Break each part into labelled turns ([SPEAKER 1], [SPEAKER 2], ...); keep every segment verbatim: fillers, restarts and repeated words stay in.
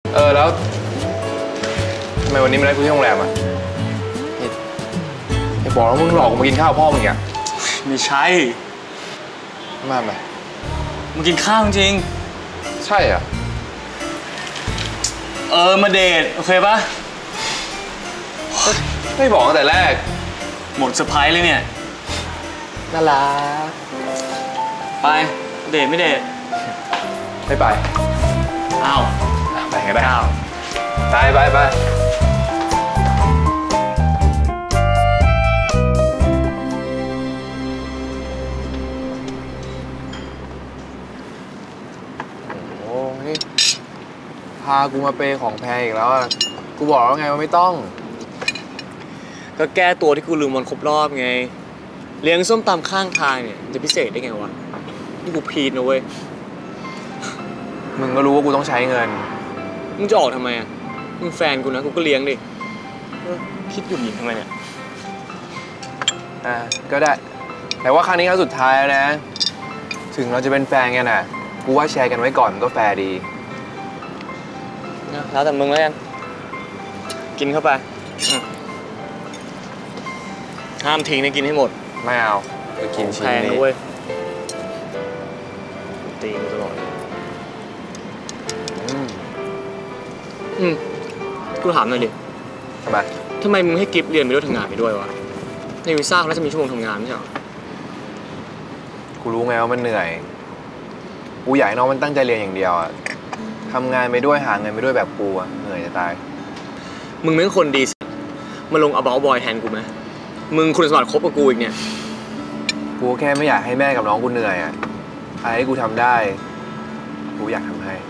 [SPEAKER 1] เออแล้วทำไมวันนี้มาได้กูที่โรงแรมอ่ะไอ้บอกแล้วมึงหลอกกูมากินข้าวพ่อมึงอ่ะ
[SPEAKER 2] ไม่ใช่
[SPEAKER 1] มาไหม
[SPEAKER 2] มึงกินข้าวจริง
[SPEAKER 1] ใช่อ่ะ
[SPEAKER 2] เออมาเดทโอเคปะ
[SPEAKER 1] ไม่บอกตั้งแต่แรก
[SPEAKER 2] หมดเซอร์ไพรส์เลยเนี่ย
[SPEAKER 1] น่ารัก
[SPEAKER 2] ไปเดทไม่เดท
[SPEAKER 1] ไม่ไป
[SPEAKER 2] อ้าว
[SPEAKER 1] ไปไงได้ไปไปไปโอ้นี่พากูมาเปย์ของแพงอีกแล้วอ่ะกูบอกแล้วไงว่าไม่ต้อง
[SPEAKER 2] ก็แก้ตัวที่กูลืมวันครบรอบไงเลี้ยงส้มตำข้างทางเนี่ยจะพิเศษได้ไงวะนี่กูพีดนะเว้ย
[SPEAKER 1] มึงก็รู้ว่ากูต้องใช้เงิน
[SPEAKER 2] มึงจะออกทำไมอ่ะมึงแฟนกูนะกูก็เลี้ยงดิคิดหยุ่นหยินทำไมเนี่ย
[SPEAKER 1] อ่าก็ได้แต่ว่าครั้งนี้ครั้งสุดท้ายแล้วนะถึงเราจะเป็นแฟนกันน่ะกูว่าแชร์กันไว้ก่อนมันก็แฟร์ดี
[SPEAKER 2] แล้วแต่มึงแล้วกันกินเข้าไปห้ามทิ้งนะกินให้หมด
[SPEAKER 1] ไม่เอาจะกินชิ้นนี้
[SPEAKER 2] เว้ยตีกูตลอดอืมอืมกูถามหน่อยดิ
[SPEAKER 1] ทำไม
[SPEAKER 2] ทำไมมึงให้กิฟต์เรียนไปด้วยทำงานไปด้วยวะในวีซ่าเขาจะมีชั่วโมงทำงานไม่ใช่หรอ
[SPEAKER 1] กูรู้ไงว่ามันเหนื่อยกูอยากให้น้องมันตั้งใจเรียนอย่างเดียวอะทำงานไปด้วยหาเงินไปด้วยแบบกูอะเหนื่อยจะตาย
[SPEAKER 2] มึงเป็นคนดีมาลงเอาบอลบอยแทนกูไหมมึงคุณสมบัติคบกับกูอีกเนี่ย
[SPEAKER 1] กูแค่ไม่อยากให้แม่กับน้องกูเหนื่อยอะอะไรที่กูทำได้กูอยากทำให้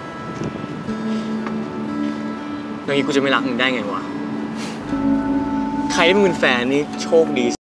[SPEAKER 2] อย่างนี้กูจะไม่รักมึงได้ไงวะใครที่มึงเป็นแฟนนี่โชคดี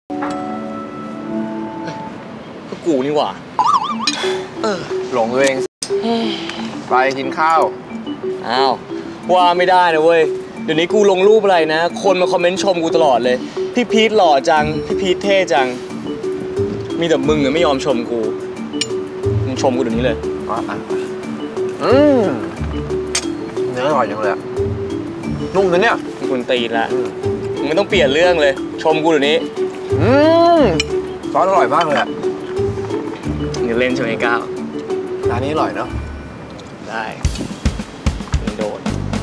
[SPEAKER 2] ก็กูนี่หว่า
[SPEAKER 1] เออหลงตัวเองไปกินข้าว
[SPEAKER 2] อ้าวว่าไม่ได้นะเว้ยเดี๋ยวนี้กูลงรูปอะไรนะคนมาคอมเมนต์ชมกูตลอดเลยพี่พีทหล่อจังพี่พีทเท่จังมีแต่มึงอะไม่ยอมชมกูมึงชมกูเดี๋ยวนี้เลย
[SPEAKER 1] อ๋ออืมเนื้ออร่อยจังเลยนุ่มนะเนี่ย
[SPEAKER 2] คุณตีละมึงไม่ต้องเปลี่ยนเรื่องเลยชมกูเดี๋ยวนี้
[SPEAKER 1] อืมซอสอร่อยมากเลยอะ
[SPEAKER 2] นี่เล่นใช่ไหมก้าว
[SPEAKER 1] ร้านนี้อร่อยเนาะ
[SPEAKER 2] ได้โดด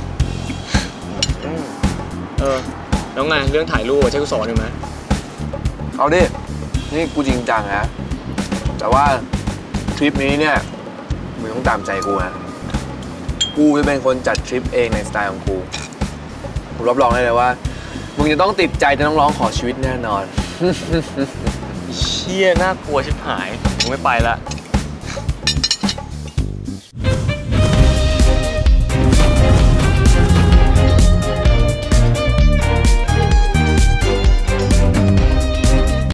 [SPEAKER 2] เออแล้วไงเรื่องถ่ายรูปใช่กูสอนอยู่ไหม
[SPEAKER 1] เอาดินี่กูจริงจังนะแต่ว่าทริปนี้เนี่ยมึงต้องตามใจกูนะกูจะเป็นคนจัดทริปเองในสไตล์ของกูกูรับรองได้เลยว่ามึงจะต้องติดใจจะต้องร้องขอชีวิตแน่นอน
[SPEAKER 2] เชี่ยน่ากลัวชิบหายกูไม่ไปละ